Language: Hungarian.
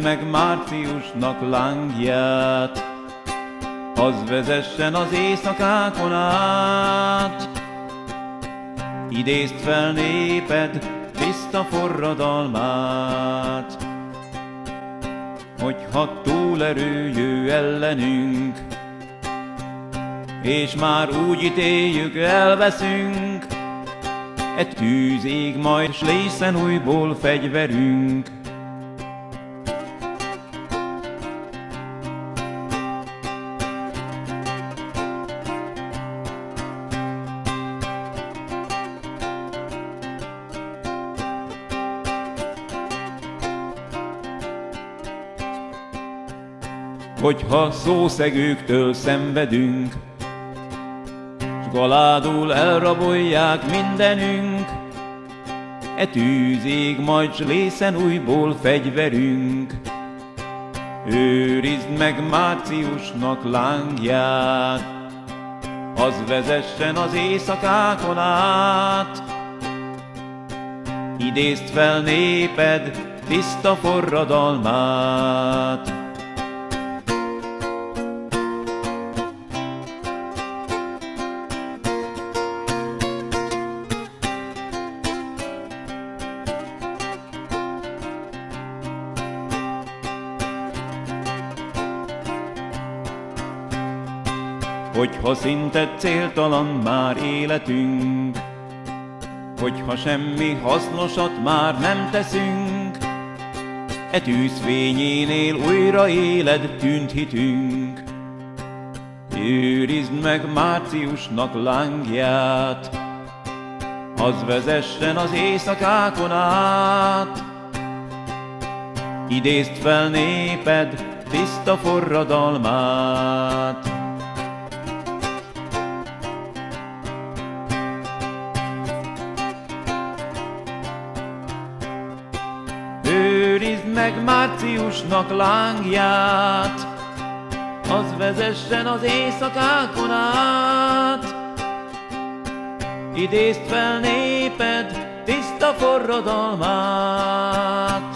meg márciusnak lángját, az vezessen az éjszakákon át. Idézd fel néped tiszta forradalmát, hogyha túlerő jő ellenünk, és már úgy ítéljük, elveszünk, e tűz ég majd, s lészen újból fegyverünk. Hogyha szószegőktől szenvedünk, s galádul elrabolják mindenünk, e tűz ég majd, s lészen újból fegyverünk. Őrizd meg márciusnak lángját, az vezessen az éjszakákon át. Idézd fel néped tiszta forradalmát. Hogyha szinte céltalan már életünk, hogyha semmi hasznosat már nem teszünk, e tűzfényénél újra éled tűnt hitünk. Őrizd meg márciusnak lángját, az vezessen az éjszakákon át. Idézd fel néped tiszta forradalmát. Őrizd meg márciusnak lángját, az vezessen az éjszakákon át. Idézd fel néped tiszta forradalmát.